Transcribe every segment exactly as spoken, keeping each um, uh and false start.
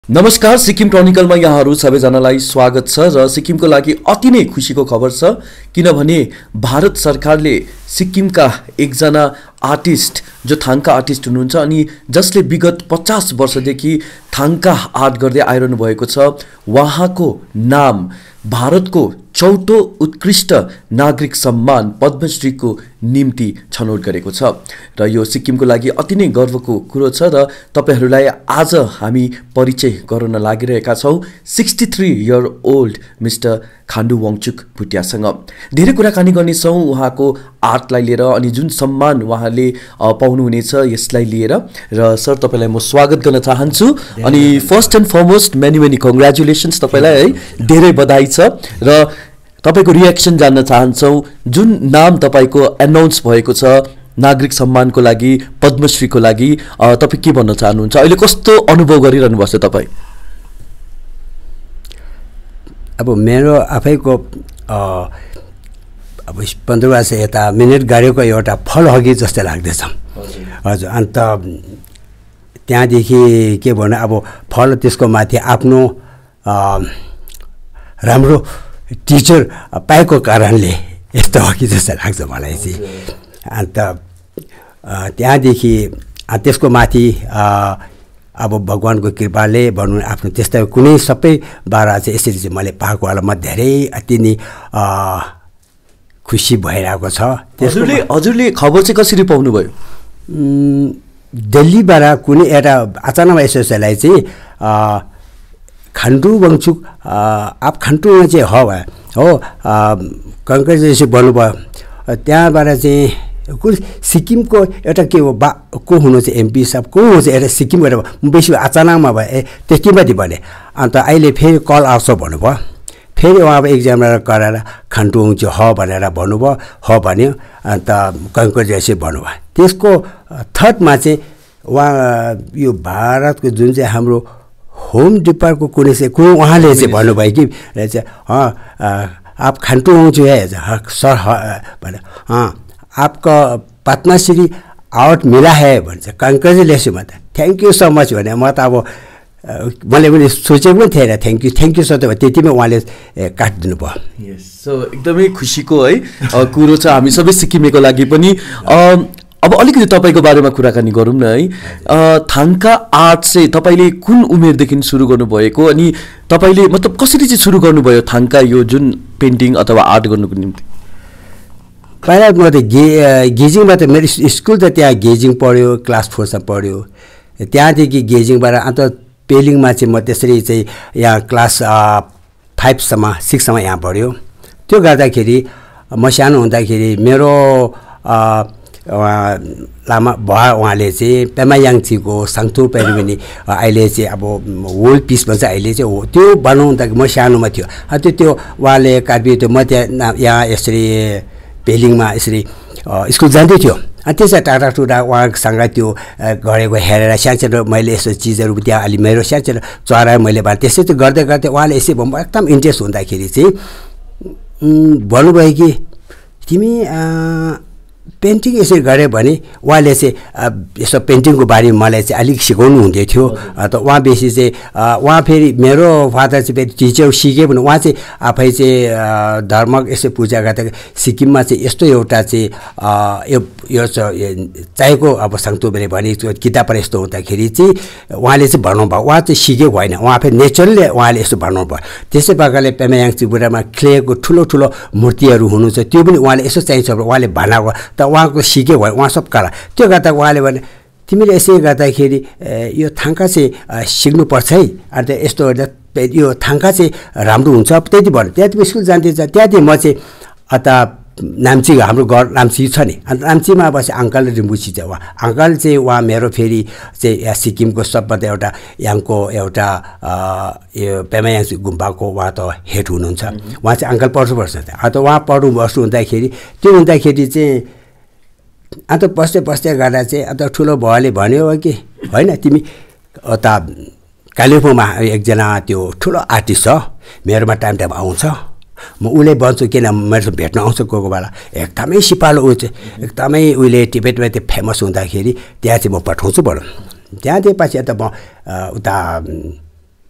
नमस्कार, सिक्किम क्रोनिकलमा यहाँहरू सबैजनालाई स्वागत छ र सिक्किमको लागि अति नै खुसीको खबर छ किनभने भारत सरकारले सिक्किमका एकजना आर्टिस्ट जो थाङ्का आर्टिस्ट हुनुहुन्छ अनि जसले विगत पचास वर्षदेखि थाङ्का आर्ट गर्दै आइरहनु भएको छ, उहाँको नाम भारतको चौथो उत्कृष्ट नागरिक सम्मान पद्मश्रीको निम्ति छनौट गरेको छ र यो सिक्किमको लागि अति नै गर्वको कुरो छ र तपाईहरूलाई आज हामी परिचय गराउन लागिरहेका छौं तिरेसठी year old mister Khandu Wangchuk भुटियासँग। धेरै कुराकानी गर्नेछौं उहाँको आर्टलाई लिएर अनि जुन सम्मान उहाँले पाउनुहुनेछ यसलाई लिएर। र सर, तपाईलाई म स्वागत गर्न चाहन्छु अनि first and foremost many many congratulations, तपाईलाई है धेरै बधाई छ र तपाईको रिएक्सन जान्न चाहन्छौं। जुन नाम तपाईको एनाउन्स भएको छ नागरिक सम्मानको लागि, पद्मश्रीको लागि, तपाई के भन्न चाहनुहुन्छ? अहिले कस्तो अनुभव गरिरहनु भएको छ तपाई? अब मेरो आफैको अब पन्ध्र वर्ष यता मिनेट गाडीको एउटा फल हगी जस्तै लाग्दैछ। हजुर, अन्त त्यहाँदेखि के भन्नु, अब फल त्यसको माथि आफ्नो राम्रो टिचर पाएको कारणले यस्तो हकी जस्तो लाग्छ मलाई चाहिँ। अन्त त्यहाँदेखि त्यसको माथि अब भगवानको कृपाले भनौँ आफ्नो त्यस्ता कुनै सबै बारा चाहिँ यसरी चाहिँ मैले पाएको होला म धेरै अति नै खुसी भइरहेको छ। हजुरले हजुरले खबर चाहिँ कसरी पाउनुभयो? दिल्लीबाट कुनै एउटा अचानक यसोलाई चाहिँ खान्डु वाङचुक आप खान्डुमा चाहिँ हो हो कङ्ग्रेचुलेसन भन्नुभयो। त्यहाँबाट चाहिँ कुन सिक्किमको एउटा के हो बा को हुनु चाहिँ एमपी साहब को हो चाहिँ एउटा सिक्किमबाट बेसी अचानकमा भयो। ए त्यति माथि भने अन्त अहिले फेरि कल आउँछ भन्नुभयो। फेरि उहाँ अब एक्जामबाट कराएर खान्डु वाङचुक ह भनेर भन्नुभयो, ह भन्यो। अन्त कङ्ग्रेचुलेसन भन्नुभयो। त्यसको थर्डमा चाहिँ उहाँ यो भारतको जुन चाहिँ हाम्रो होम डिपार्टको कुनै चाहिँ कुनै उहाँले चाहिँ भन्नुभयो कि हाँ आप खान्डु वाङचुक है सर भने हाँ आपका पद्मा श्री अवार्ड मिला है भन्छ। कङ्ग्रेचुलेसन भन्छ। थ्याङ्क यू सो मच भने म त अब मैले पनि सोचेको पनि थिएन। Thank you thank you sir त्यतिमै उहाँले काटिदिनु भयो। यस, सो एकदमै खुसीको है कुरो छ हामी सबै सिक्किमेको लागि पनि। अब अलिकति तपाईको बारेमा कुराकानी गरौँ न है। थाङ्का आर्ट चाहिँ तपाईले कुन उमेरदेखि सुरु गर्नुभएको अनि तपाईले मतलब कसरी चाहिँ सुरु गर्नुभयो थाङ्का यो जुन पेन्टिङ अथवा आर्ट गर्नुको निम्ति? पहिला म त गे गेजिङमा त मेरो स्कुल त त्यहाँ गेजिङ पढ्यो, क्लास फोरमा पढ्यो। त्यहाँदेखि गेजिङबाट अन्त पेलिङमा चाहिँ म त्यसरी चाहिँ यहाँ क्लास फाइभसम्म सिक्ससम्म यहाँ पढ्यो। त्यो गर्दाखेरि म सानो हुँदाखेरि मेरो लामा भा उहाँले चाहिँ पेमायाङचीको साङ्पो पनि अहिले चाहिँ अब होल पिस भन्छ अहिले चाहिँ हो त्यो बनाउँदाखेरि म सानोमा थियो। त्यो त्यो उहाँले काट्यो त्यो म त्यहाँ यहाँ यसरी पेलिङमा यसरी स्कुल जाँदै थियो। अनि त्यसै टाढा टुडा उहाँसँग त्यो गरेको हेरेर सानसानो मैले यस्तो चिजहरू त्यहाँ अलि मेरो सानसानो चराएर मैले भने त्यसै त्यो गर्दै गर्दै उहाँले यसै भन्नु एकदम इन्ट्रेस्ट हुँदाखेरि चाहिँ भन्नुभयो कि तिमी पेन्टिङ यसरी गऱ्यो भने उहाँले चाहिँ यसो पेन्टिङको बारेमा मलाई चाहिँ अलिक सिकाउनु हुँदै थियो। त उहाँ बेसी चाहिँ उहाँ फेरि मेरो फादर चाहिँ फेरि टिचर सिक्यो भने उहाँ चाहिँ आफै चाहिँ धर्म यसो पूजा गर्दा सिक्किममा चाहिँ यस्तो एउटा चाहिँ यो यो चाहिएको अब सङ्तोबले भने किताबबाट यस्तो हुँदाखेरि चाहिँ उहाँले चाहिँ भन्नुभयो। उहाँ चाहिँ सिकेको होइन, उहाँ फेरि नेचरली उहाँले यस्तो भन्नुभयो। त्यसै प्रकारले पेमायाङची बुढामा क्लेको ठुलो ठुलो मूर्तिहरू हुनुहुन्छ त्यो पनि उहाँले यसो चाहिन्छ उहाँले बनाएको त उहाँको सिके भयो। उहाँ सब कला त्यो गर्दा उहाँले भने तिमीले यसै गर्दाखेरि यो थाङ्का चाहिँ सिक्नुपर्छ है। अन्त यस्तो यो थाङ्का चाहिँ राम्रो हुन्छ त्यति भन्यो। त्यहाँ स्कुल जान्दै छ त्यहाँदेखि म चाहिँ अता नाम्ची हाम्रो घर नाम्ची छ नि। अन्त नाम्चीमा बसे अङ्कल रिम्पोचे चाहिँ उहाँ अङ्कल चाहिँ उहाँ मेरो फेरि चाहिँ यहाँ सिक्किमको सबभन्दा एउटा यहाँको एउटा यो पेमायाङची गुम्बाको उहाँ त हेड हुनुहुन्छ। उहाँ चाहिँ अङ्कल पढ्नुपर्छ। अन्त उहाँ पढ्नु बस्नु हुँदाखेरि त्यो हुँदाखेरि चाहिँ अन्त बस्दै बस्दै गर्दा चाहिँ अन्त ठुलो भुवाले भन्यो कि होइन तिमी उता कालिम्पोङमा एकजना त्यो ठुलो आर्टिस्ट छ मेरोमा टाइम टाइम आउँछ म उसले भन्छु किन मेरो भेट्न आउँछ कोही कोही बेला एकदमै सिपालु ऊ चाहिँ एकदमै उसले टिबेटमा त्यो फेमस हुँदाखेरि त्यहाँ चाहिँ म पठाउँछु भनौँ। त्यहाँदेखि पछि अन्त म उता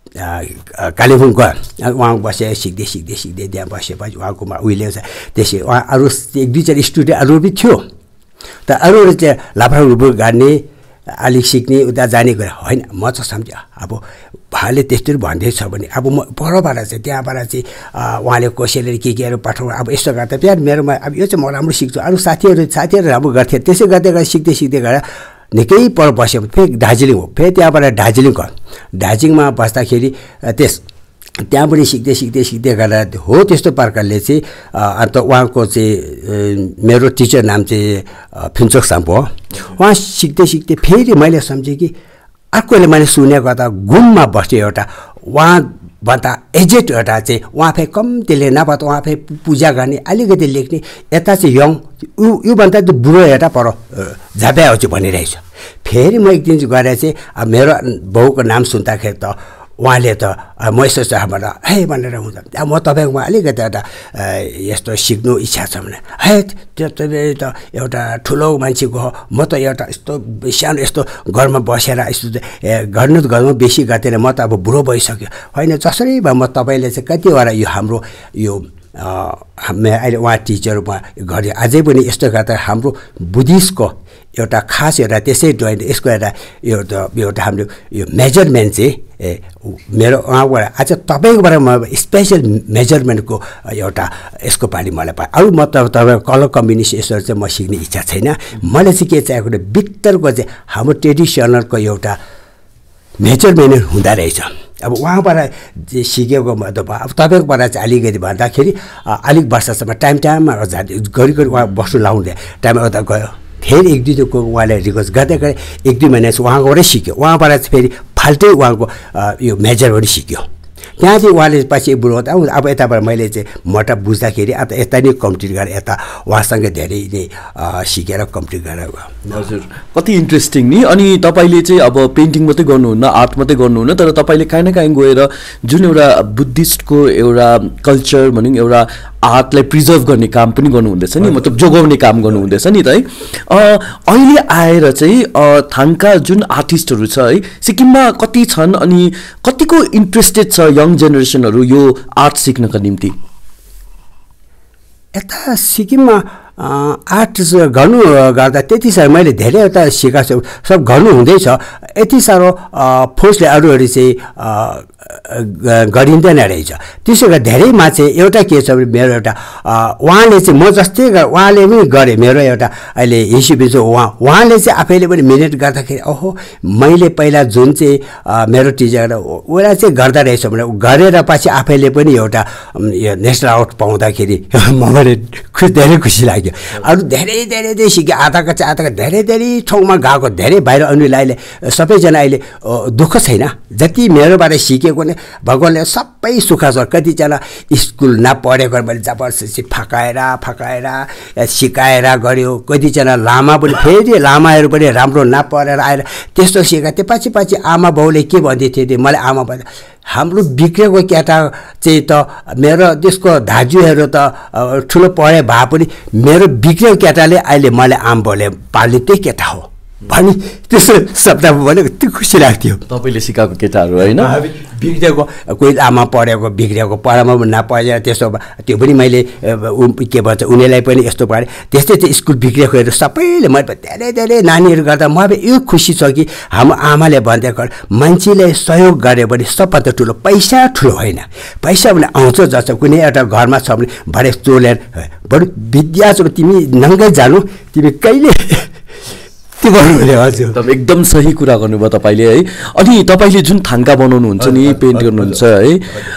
कालेबुङ गयो उहाँ बसेर सिक्दै सिक्दै सिक्दै त्यहाँ बसेपछि उहाँकोमा उहिले त्यसै उहाँ अरू एक दुईजना स्टुडेन्ट अरू पनि थियो त अरूहरू चाहिँ लाफा रुबुर गाड्ने अलिक सिक्ने उता जाने कुरा होइन म चाहिँ सम्झेँ अब उहाँले त्यस्तो भन्दैछ भने अब म परबाट चाहिँ त्यहाँबाट चाहिँ उहाँले कसैले के केहरू पठाउनु अब यस्तो गर्दा बिहान मेरोमा अब यो चाहिँ म राम्रो सिक्छु अरू साथीहरू साथीहरू राम्रो गर्थे त्यसै गर्दै गर्दा सिक्दै सिक्दै गएर निकै पर बस्यो फेरि दार्जिलिङ हो फेरि त्यहाँबाट दार्जिलिङ गयो दार्जिलिङमा बस्दाखेरि त्यस त्यहाँ पनि सिक्दै सिक्दै सिक्दै गरेर हो त्यस्तो प्रकारले चाहिँ अन्त उहाँको चाहिँ मेरो टिचर नाम चाहिँ फुन्चोक साम्पो हो उहाँ सिक्दै सिक्दै फेरि मैले सम्झेँ कि अर्कोले मैले सुनेको त घुममा बस्थ्यो एउटा उहाँभन्दा एजेड एउटा चाहिँ उहाँ फेरि कम्तीले नभए त उहाँ फेरि पूजा गर्ने अलिकति लेख्ने यता चाहिँ यङ ऊ योभन्दा त बुढो एउटा पर झापा आउँछु भनिरहेछ फेरि म एक दिन गएर चाहिँ मेरो बाउको नाम सुन्दाखेरि त उहाँले त म यस्तो चाहबाट है भनेर हुन्छ म तपाईँकोमा अलिकति एउटा यस्तो सिक्नु इच्छा छ भने है त्यो तपाईँ त एउटा ठुलो मान्छेको हो म त एउटा यस्तो सानो यस्तो घरमा बसेर यस्तो गर्नु त घरमा बेसी गर्थेन म त अब बुढो भइसक्यो होइन जसरी भए म तपाईँले चाहिँ कतिवटा यो हाम्रो यो अहिले उहाँ टिचरमा गऱ्यो अझै पनि यस्तो गर्दा हाम्रो बुद्धिस्टको एउटा खास एउटा त्यसै ड्रइङ यसको एउटा एउटा एउटा हाम्रो यो मेजरमेन्ट चाहिँ ए मेरो उहाँबाट आज तपाईँकोबाट म स्पेसल मेजरमेन्टको एउटा यसको पालि मलाई पाएँ अरू म त तपाईँको कलर कम्बिनेसन यसरी चाहिँ म सिक्ने इच्छा छैन मलाई चाहिँ के चाहिएको भित्रको चाहिँ हाम्रो ट्रेडिसनलको एउटा मेजरमेन्ट हुँदो रहेछ अब उहाँबाट सिकेको मतलब अब तपाईँकोबाट चाहिँ अलिकति भन्दाखेरि अलिक वर्षसम्म टाइम टाइममा जाँदै गरी गरी उहाँ बस्नु लाउँदै टाइम उता गयो फेरि एक दुईको उहाँले रिक्वेस्ट गर्दै गरे एक दुई महिना चाहिँ उहाँकोबाटै सिक्यो उहाँबाट चाहिँ फेरि फाल्टै उहाँको यो मेजरबाट सिक्यो त्यहाँ चाहिँ उहाँले पछि बुढो अब यताबाट मैले चाहिँ मटा बुझ्दाखेरि अन्त यता नै कम्प्लिट गरेर यता उहाँसँग धेरै नै सिकेर कम्प्लिट गरेर हजुर कति इन्ट्रेस्टिङ नि अनि तपाईँले चाहिँ अब पेन्टिङ मात्रै गर्नुहुन्न आर्ट मात्रै गर्नुहुन्न तर तपाईँले काहीँ न काहीँ गएर जुन एउटा बुद्धिस्टको एउटा कल्चर भनौँ एउटा आर्टलाई प्रिजर्भ गर्ने काम पनि गर्नुहुँदैछ नि मतलब जोगाउने काम गर्नुहुँदैछ नि त है अहिले आएर चाहिँ थाङ्का जुन आर्टिस्टहरू छ है सिक्किममा कति छन् अनि कतिको इन्ट्रेस्टेड छ यङ जेनेरेसनहरू यो आर्ट सिक्नका निम्ति यता सिक्किममा आर्ट गर्नु गर्दा त्यति साह्रो मैले धेरैवटा सिकाएको छु सब गर्नु हुँदैछ यति साह्रो फोर्सले अरूहरू चाहिँ गरिँदैन रहेछ त्यसो गर्दा धेरैमा चाहिँ एउटा के छ भने मेरो एउटा उहाँले चाहिँ म जस्तै उहाँले पनि गरेँ मेरो एउटा अहिले हिस्ट्री छ उहाँ उहाँले चाहिँ आफैले पनि मिहिनेत गर्दाखेरि ओहो मैले पहिला जुन चाहिँ मेरो टिचर उसलाई चाहिँ गर्दा रहेछ भने गरेर पछि आफैले पनि एउटा यो नेसनल अवार्ड पाउँदाखेरि मलाई खुसी धेरै खुसी लाग्यो अरू धेरै धेरै धेरै सिक्यो आधाका चाहिँ आधाका धेरै धेरै ठाउँमा गएको धेरै बाहिर अनुले अहिले सबैजना अहिले दुःख छैन जति मेरोबाट सिकेको ने भगवान्ले सबै सुख छ कतिजना स्कुल नपढेको मैले जबरजस्ती फकाएर फकाएर सिकाएर गऱ्यो कतिजना लामा पनि फेरि लामाहरू पनि राम्रो नपढेर आएर त्यस्तो सिका त्यो पछि पछि आमा बाउले के भन्दै थियो मलाई आमा बाउ हाम्रो बिग्रेको केटा चाहिँ त मेरो त्यसको दाजुहरू त ठुलो पढे भए पनि मेरो बिग्रेको केटाले अहिले मलाई आमा बाउले पाल्ने त्यही केटा हो भनी त्यसो शब्द भनेको त्यो खुसी लाग्थ्यो तपाईँले सिकाएको केटाहरू होइन बिग्रेको कोही आमा पढेको बिग्रेको पढामा पनि नपढेर त्यसो त्यो पनि मैले के भन्छ उनीहरूलाई पनि यस्तो पढेँ त्यस्तै चाहिँ स्कुल बिग्रेकोहरू सबैले मैले धेरै धेरै नानीहरू गर्दा म अब यो खुसी छ कि हाम्रो आमाले भन्दै मान्छेले सहयोग गऱ्यो भने सबभन्दा ठुलो पैसा ठुलो होइन पैसा भने आउँछ जस्तो कुनै एउटा घरमा छ भने भरे चोलेर बरु विद्या छ तिमी नङ्गै जानु तिमी कहिले त्यो गर्नुभयो हजुर एकदम सही कुरा गर्नुभयो तपाईँले है अनि तपाईँले जुन थाङ्का बनाउनुहुन्छ नि पेन्ट गर्नुहुन्छ है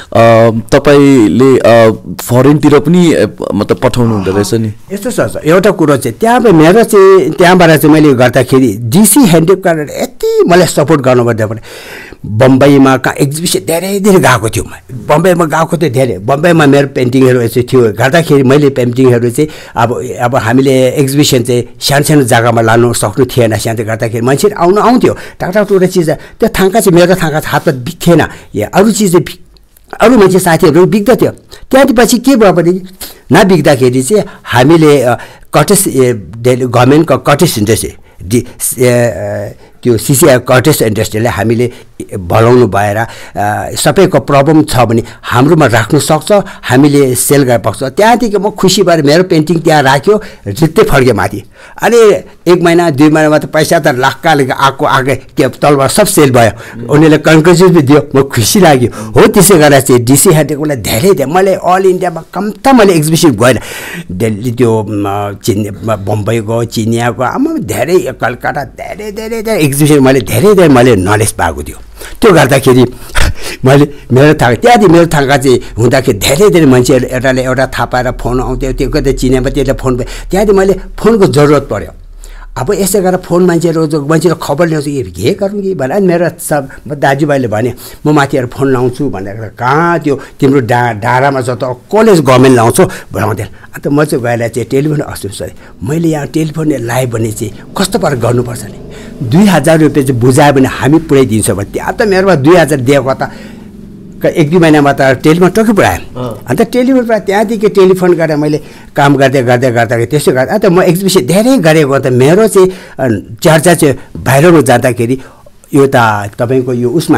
तपाईँले फरेनतिर पनि मतलब पठाउनु हुँदो रहेछ नि यस्तो छ एउटा कुरो चाहिँ त्यहाँ मेरो चाहिँ त्यहाँबाट चाहिँ मैले गर्दाखेरि डिसी ह्यान्डिक्राफ्ट यति मलाई सपोर्ट गर्नुपर्दा पनि बम्बईमा कहाँ एक्जिबिसन धेरै धेरै गएको थियो बम्बईमा गएको थियो धेरै बम्बईमा मेरो पेन्टिङहरू चाहिँ थियो गर्दाखेरि मैले पेन्टिङहरू चाहिँ अब अब हामीले एक्जिबिसन चाहिँ सानो सानो जग्गामा लानु सक्नु थिएन सानो गर्दाखेरि मान्छेहरू आउनु आउँथ्यो टाटा टुटा चिज त्यो थाङ्का चाहिँ मेरो थाङ्का हातमा बिक्थेन या अरू चिज अरू मान्छे साथीहरू बिग्दथ्यो त्यहाँदेखि पछि के भयो भने नबिग्दाखेरि चाहिँ हामीले कटेज गभर्मेन्टको कटेज हुन्छ त्यो सिसिआई कटेज इन्डस्ट्रीले हामीले बोलाउनु भएर सबैको प्रब्लम छ भने हाम्रोमा राख्नु सक्छ, हामीले सेल गर्न सक्छ। त्यहाँदेखि म खुसी भएर मेरो पेन्टिङ त्यहाँ राख्यो, जित्दै फर्केँ माथि। अनि एक महिना दुई महिनामा त पैसा त लाखकाले आएको आगे के तलबाट सब सेल भयो, उनीहरूले कन्क्लुजन पनि दियो, म खुसी लाग्यो। हो त्यसै गरेर चाहिँ डिसी हेडेकोलाई धेरै धेरै मैले अल इन्डियामा कम्ता मैले एक्जिबिसन गएर दिल्ली त्यो चिनी बम्बई गयो, चिनिया गयो, आमा धेरै कलकत्ता धेरै धेरै धेरै एक्जिबिसन मैले धेरै धेरै मैले नलेज पाएको थियो। त्यो गर्दाखेरि मैले मेरो थाहा त्यहाँदेखि मेरो थाहा चाहिँ हुँदाखेरि धेरै धेरै मान्छेहरू एउटाले एउटा थाहा पाएर फोन आउँथ्यो, त्यो कतै चिनेमा त्यसले फोन पायो। त्यहाँदेखि मैले फोनको जरुरत पऱ्यो। अब यसै गरेर फोन मान्छेहरू मान्छेले खबर ल्याउँछ कि के गरौँ कि भनेर मेरो सब दाजुभाइले भने म माथिहरू फोन लाउँछु भनेर, कहाँ त्यो तिम्रो डा डाँडामा जस्तो कलेज गभर्मेन्ट लाउँछौ बनाउँदैन। अन्त म चाहिँ गएर चाहिँ टेलिफोन अस्ति सरी मैले यहाँ टेलिफोन लाएँ भने चाहिँ कस्तो पारा गर्नुपर्छ नि, दुई हजार रुपियाँ चाहिँ बुझायो भने हामी पुऱ्याइदिन्छौँ भने त्यहाँ त मेरोमा दुई हजार दिएको त एक दुई महिनामा त टेलिफोन टक्कै पुऱ्याएँ। अन्त टेलिफोन पुऱ्याएँ, त्यहाँदेखि टेलिफोन गरेर मैले काम गर्दै गर्दै गर्दाखेरि त्यसो गर्दा अन्त म एक्जिबिसन धेरै गरेको। अन्त मेरो चाहिँ चर्चा चाहिँ बाहिरमा जाँदाखेरि यो त तपाईँको यो उसमा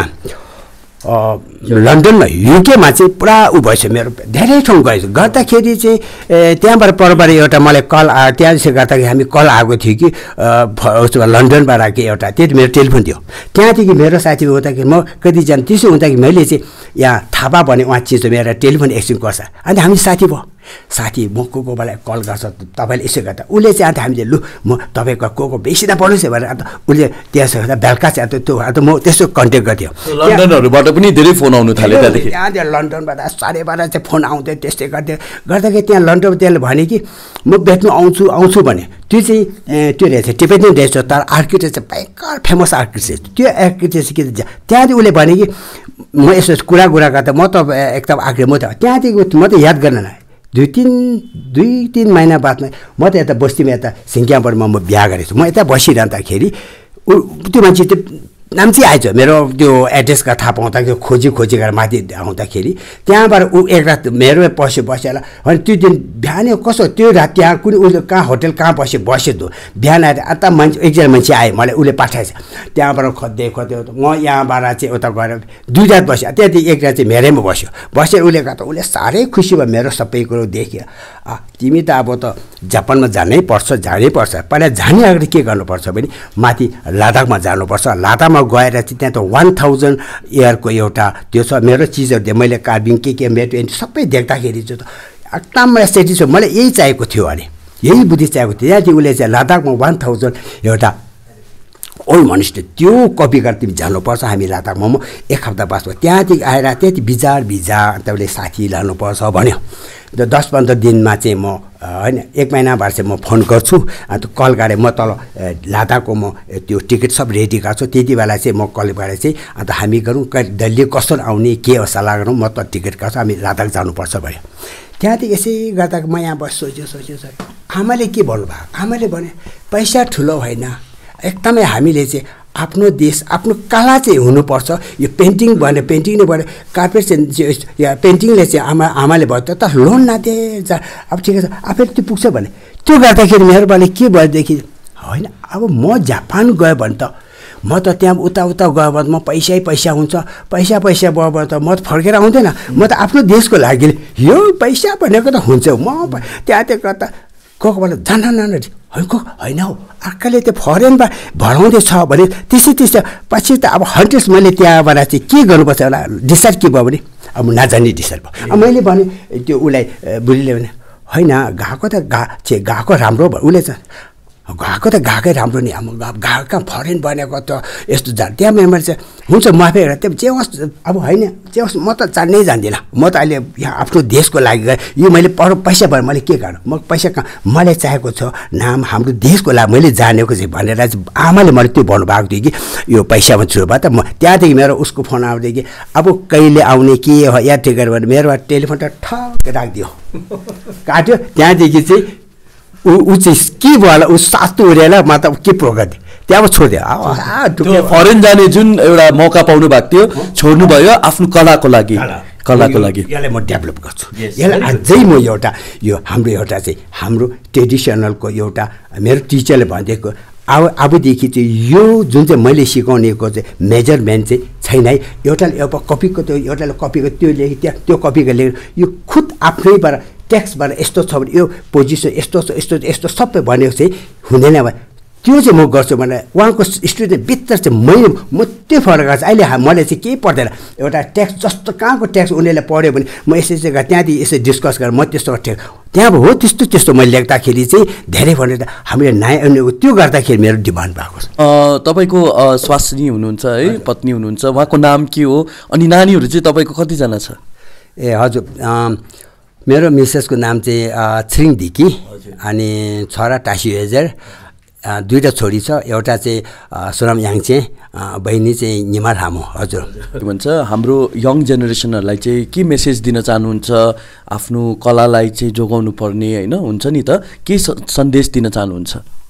लन्डनमा युकेमा चाहिँ पुरा उ भएछ, मेरो धेरै ठाउँ गएछ। गर्दाखेरि चाहिँ त्यहाँबाट परबाट एउटा मलाई कल आ त्यहाँदेखि गर्दाखेरि हामी कल आएको थियो कि उसमा लन्डनबाट कि एउटा त्यति मेरो टेलिफोन थियो। त्यहाँदेखि मेरो साथी हुँदाखेरि म कतिजना त्यसो हुँदाखेरि मैले चाहिँ यहाँ थापा भने उहाँ चिज मेरो टेलिफोन एक्सचेन्ज गर्छ। अन्त हामी साथी भयो, साथी म को को बेला कल गर्छ तपाईँले यसो गर्दा उसले चाहिँ अन्त हामीले लु म तपाईँको को को बेसी त पर्नुहोस् भनेर अन्त उसले त्यहाँ बेलुका चाहिँ अन्त त्यो अन्त म त्यसो कन्ट्याक्ट गर्थ्यो। लन्डनहरूबाट पनि धेरै फोन आउनु थाल्यो त्यहाँदेखि, त्यहाँ त्यहाँ लन्डनबाट साढे बाह्र चाहिँ फोन आउँथ्यो। त्यस्तै गर्थ्यो गर्दाखेरि त्यहाँ लन्डनमा त्यसले भने कि म भेट्नु आउँछु आउँछु भने त्यो चाहिँ त्यो रहेछ टिबेटन रहेछ, तर आर्किटेक्ट चाहिँ भयङ्कर फेमस आर्किटेक्ट। त्यो आर्किटेक्ट के त्यहाँदेखि उसले भने कि म यसो कुरा कुरा गर्दा म त एकदम आग्रह म त त्यहाँदेखि म त याद गर्न लाग्यो। दुई तिन दुई तिन महिना बादमा म त यता बस्तीमा यता सिङ्क्यामबाट म बिहा गरेको छु। म यता बसिरहँदाखेरि ऊ त्यो मान्छे त्यो नाम चाहिँ आएछ मेरो त्यो एड्रेसका थाहा पाउँदाखेरि खोजी खोजी गरेर माथि आउँदाखेरि त्यहाँबाट ऊ एक रात मेरो पस्यो बसेर अनि त्यो दिन बिहानै कसो त्यो रात त्यहाँ कुनै उसले कहाँ होटल कहाँ बस्यो बस्यो त बिहान आएर अन्त मान्छे एकजना मान्छे आयो, मलाई उसले पठाएछ। त्यहाँबाट खोज्दै खोज्दै म यहाँबाट चाहिँ उता गएर दुई रात बस्यो। त्यहाँदेखि एक रात चाहिँ मेरैमा बस्यो। बसेर उसले गर्दा उसले साह्रै खुसी भयो मेरो सबै कुरो देख्यो। तिमी त अब त जापानमा जानै पर्छ जानै पर्छ, पहिला जाने अगाडि के गर्नुपर्छ भने माथि लद्दाखमा जानुपर्छ। लद्दाखमा गएर चाहिँ त्यहाँ त वान थाउजन्ड इयरको एउटा त्यो छ मेरो चिजहरू दिएँ मैले, कार्भिङ के के मेट सबै देख्दाखेरि चाहिँ एकदम मलाई सेटिस्फाई, मलाई यही चाहिएको थियो अरे यही बुद्धि चाहिएको थियो। त्यहाँदेखि उसले चाहिँ लद्दाखमा वान थाउजन्ड एउटा ओल्ड मोनास्ट्री त्यो कपी गरेर तिमी जानुपर्छ। हामी लद्दाखमा म एक हप्ता बाँच्नु त्यहाँदेखि आएर त्यति बिजार भिजा अन्त उसले साथी लानुपर्छ भन्यो। दस पन्ध्र दिनमा चाहिँ म होइन एक महिनाबाट चाहिँ म फोन गर्छु। अन्त कल गरेँ म तल लद्दाखको म त्यो टिकट सब रेडी गर्छु। त्यति बेला चाहिँ म कल गरेर चाहिँ अन्त हामी गरौँ दिल्ली कसरी आउने के हो सल्लाह गरौँ, म त टिकट गर्छु हामी लद्दाख जानुपर्छ भन्यो। त्यहाँदेखि यसै गर्दा म यहाँ बस सोच्यो सोच्यो सोच्यो आमाले के भन्नुभयो, आमाले भने पैसा ठुलो होइन, एकदमै हामीले चाहिँ आफ्नो देश आफ्नो कला चाहिँ हुनुपर्छ। यो पेन्टिङ भने पेन्टिङ नै भने कार्पेट चाहिँ या पेन्टिङले चाहिँ आमा आमाले भयो त लोन नदिए जा अब ठिकै छ आफैले त्यो पुग्छ भने त्यो गर्दाखेरि मेरो बाले के भएदेखि होइन अब म जापान गयो भने त म त त्यहाँ उता उता गयो भने म पैसै पैसा हुन्छ, पैसा पैसा भयो भने त म त फर्केर आउँदैन। म त आफ्नो देशको लागि यो पैसा भनेको त हुन्छ। म त्यहाँ त्यो गर्दा को को बेला जान जान होइन को होइन हौ अर्काले त्यो फरेनमा भराउँदैछ भने त्यसै त्यसै पछि त अब हन्ड्रेड्स मैले त्यहाँबाट चाहिँ के गर्नुपर्छ होला डिसाइड के भयो भने अब नजाने डिसाइड भयो। अब मैले भने त्यो उसलाई बुढीले भने होइन गएको त गा चाहिँ गएको राम्रो भयो। उसले चाहिँ गएको त गएकै राम्रो नि, अब गएको कहाँ फरेन बनेको त यस्तो जान त्यहाँ मैले चाहिँ हुन्छ माफी गरेर त्यो जे होस् अब होइन जे होस् म त जान्नै जान्दिनँ। म त अहिले यहाँ आफ्नो देशको लागि गएँ, यो मैले पर पैसा भएर मैले के गर्नु, म पैसा कहाँ मलाई चाहिएको छ नाम हाम्रो देशको लागि मैले जानेको चाहिँ भनेर चाहिँ आमाले मैले त्यो भन्नुभएको थियो कि यो पैसामा छुरो भयो त। म त्यहाँदेखि मेरो उसको फोन आउँदै कि अब कहिले आउने के हो या ठिकै भने मेरो टेलिफोन त ठक्क राखिदियो काट्यो। त्यहाँदेखि चाहिँ ऊ ऊ चाहिँ के भयो होला ऊ सातो उडेर मतलब के प्रगति त्यहाँ छोडिदियो। फरेन जाने जुन एउटा मौका पाउनु भएको थियो छोड्नु भयो आफ्नो कलाको लागि कलाको लागि। यसलाई म डेभलप गर्छु, यसलाई अझै म एउटा यो हाम्रो एउटा चाहिँ हाम्रो ट्रेडिसनलको एउटा मेरो टिचरले भनिदिएको अब अबदेखि चाहिँ यो जुन चाहिँ मैले सिकाउनेको चाहिँ मेजरमेन्ट चाहिँ छैन है एउटाले अब कपीको त्यो एउटाले कपीको त्यो लेख त्यहाँ त्यो कपीको लेख यो खुद आफ्नैबाट टेक्स्टबाट यस्तो छ भने यो पोजिसन यस्तो छ यस्तो यस्तो सबै भनेको चाहिँ हुँदैन अब त्यो चाहिँ म गर्छु भने उहाँको स्टुडेन्ट भित्र चाहिँ मैले म त्यो फरक गर्छु अहिले मलाई चाहिँ केही पर्दैन एउटा टेक्स्ट जस्तो कहाँको टेक्स्ट उनीहरूले पढ्यो भने म यसरी चाहिँ त्यहाँदेखि यसरी डिस्कस गरेर म त्यस्तो टेक्स्ट त्यहाँ हो त्यस्तो त्यस्तो मैले लेख्दाखेरि चाहिँ धेरै भनेर हामीले नयाँ त्यो गर्दाखेरि मेरो डिमान्ड भएको छ। तपाईँको स्वास्नी हुनुहुन्छ है पत्नी हुनुहुन्छ उहाँको नाम के हो अनि नानीहरू चाहिँ तपाईँको कतिजना छ? ए हजुर मेरो मिसेसको नाम चाहिँ छिरिङ धिकी अनि छोरा टासी हेजर दुईवटा छोरी छ एउटा चाहिँ सोनाम याङचे बहिनी चाहिँ निमा रामो। हजुर के भन्छ हाम्रो यङ जेनेरेसनहरूलाई चाहिँ के मेसेज दिन चाहनुहुन्छ आफ्नो कलालाई चाहिँ जोगाउनु पर्ने होइन हुन्छ नि त के सन्देश दिन चाहनुहुन्छ?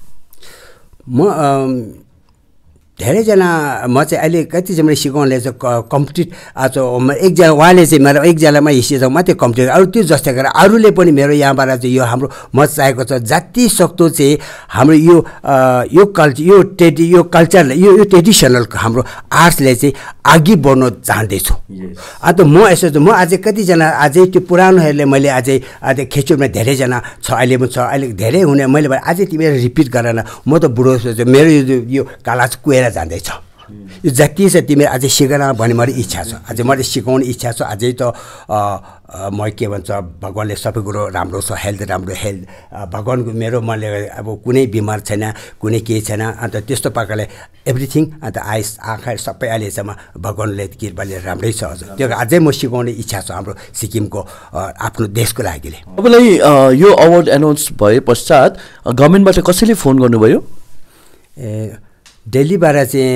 म धेरैजना म चाहिँ अहिले कतिजना सिकाउनले चाहिँ कम्प्लिट आज एकजना उहाँले चाहिँ मेरो एकजनामा हिस्सा मात्रै कम्प्लिट अरू त्यो जस्तै गरेर अरूले पनि मेरो यहाँबाट चाहिँ यो हाम्रो म चाहेको छ जति सक्दो चाहिँ हाम्रो यो यो कल्चर यो ट्रेडि यो कल्चरलाई यो यो ट्रेडिसनल हाम्रो आर्ट्सले चाहिँ अघि बढ्न चाहँदैछु। अन्त म यसो म अझै कतिजना अझै त्यो पुरानोहरूले मैले अझै अझै खेचुरमा धेरैजना छ अहिले पनि छ अहिले धेरै हुने मैले अझै तिमीले रिपिट गरेन म त बुढो मेरो यो कला चाहिँ कुएर जाँदैछ यो जति छ तिमीले अझै सिकेन भन्ने मेरो इच्छा छ अझै मैले सिकाउने इच्छा छ अझै त म के भन्छ भगवान्ले सबै कुरो राम्रो छ हेल्थ राम्रो हेल्थ भगवान्को मेरो मैले अब कुनै बिमार छैन कुनै केही छैन अन्त त्यस्तो प्रकारले एभ्रिथिङ अन्त आइस आँखा सबै अहिलेसम्म भगवान्ले कृपाले राम्रै छ हजुर त्यो अझै म सिकाउने इच्छा छ हाम्रो सिक्किमको आफ्नो देशको लागि। तपाईँलाई यो अवार्ड एनाउन्स भए पश्चात गभर्मेन्टबाट कसैले फोन गर्नुभयो? ए दिल्लीबाट चाहिँ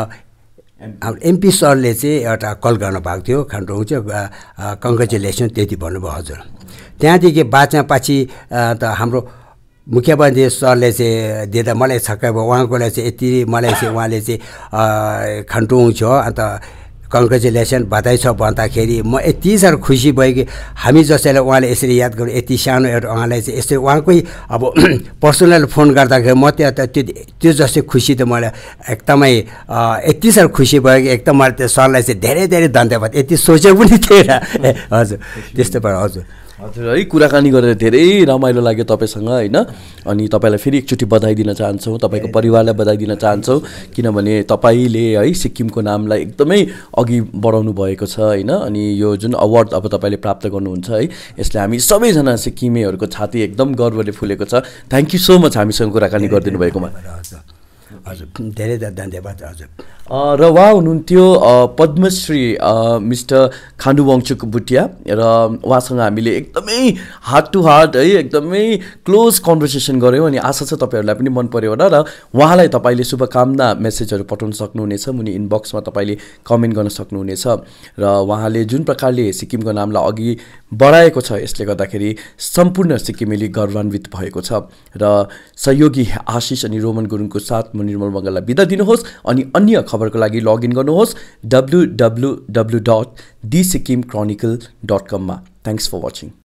एमपी सरले चाहिँ एउटा कल गर्नुभएको थियो खान्डो चाहिँ कङ्ग्रेचुलेसन त्यति भन्नुभयो हजुर। त्यहाँदेखि बादमा पछि त हाम्रो मुख्यमन्त्री सरले चाहिँ दिँदा मलाई छक्कै भयो उहाँकोलाई चाहिँ यति मलाई चाहिँ उहाँले चाहिँ खान्डो छ अन्त कङ्ग्रेचुलेसन बधाई छ भन्दाखेरि म यति साह्रो खुसी भयो कि हामी जसैलाई उहाँले यसरी याद गर्नु यति सानो एउटा उहाँलाई चाहिँ यसरी उहाँकै अब पर्सनल फोन गर्दाखेरि म त्यहाँ त त्यो त्यो जस्तै खुसी त मलाई एकदमै यति साह्रो खुसी भयो कि एकदम मलाई त्यो सरलाई चाहिँ धेरै धेरै धन्यवाद यति सोचेको पनि थिएन हजुर त्यस्तो भयो हजुर। हजुर है कुराकानी गरेर धेरै रमाइलो लाग्यो तपाईँसँग होइन अनि तपाईँलाई फेरि एकचोटि बधाई दिन चाहन्छौँ तपाईँको परिवारलाई बधाई दिन चाहन्छौँ किनभने तपाईँले है सिक्किमको नामलाई एकदमै अघि बढाउनु भएको छ होइन अनि यो जुन अवार्ड अब तपाईँले प्राप्त गर्नुहुन्छ है यसले हामी सबैजना सिक्किमेहरूको छाती एकदम गर्वले फुलेको छ। थ्याङ्क यू सो मच हामीसँग कुराकानी गरिदिनु भएकोमा हजुर धेरै धन्यवाद हजुर। र उहाँ हुनुहुन्थ्यो पद्मश्री मिस्टर खान्डु वाङचुक भुटिया र उहाँसँग हामीले एकदमै हार्ट टु हार्ट है एकदमै क्लोज कन्भर्सेसन गऱ्यौँ अनि आशा छ तपाईँहरूलाई पनि मन पर्यो होला र उहाँलाई तपाईँले शुभकामना मेसेजहरू पठाउन सक्नुहुनेछ मुनि इनबक्समा तपाईँले कमेन्ट गर्न सक्नुहुनेछ र उहाँले जुन प्रकारले सिक्किमको नामलाई अघि बढाएको छ यसले गर्दाखेरि सम्पूर्ण सिक्किमेली गौरवान्वित भएको छ र सहयोगी आशिष अनि रोमन गुरुङको साथ म निर्मल मङ्गललाई बिदा दिनुहोस् अनि अन्य खबरको लागि लगइन गर्नुहोस् W W W dot the Sikkim chronicle dot कममा। Thanks for watching.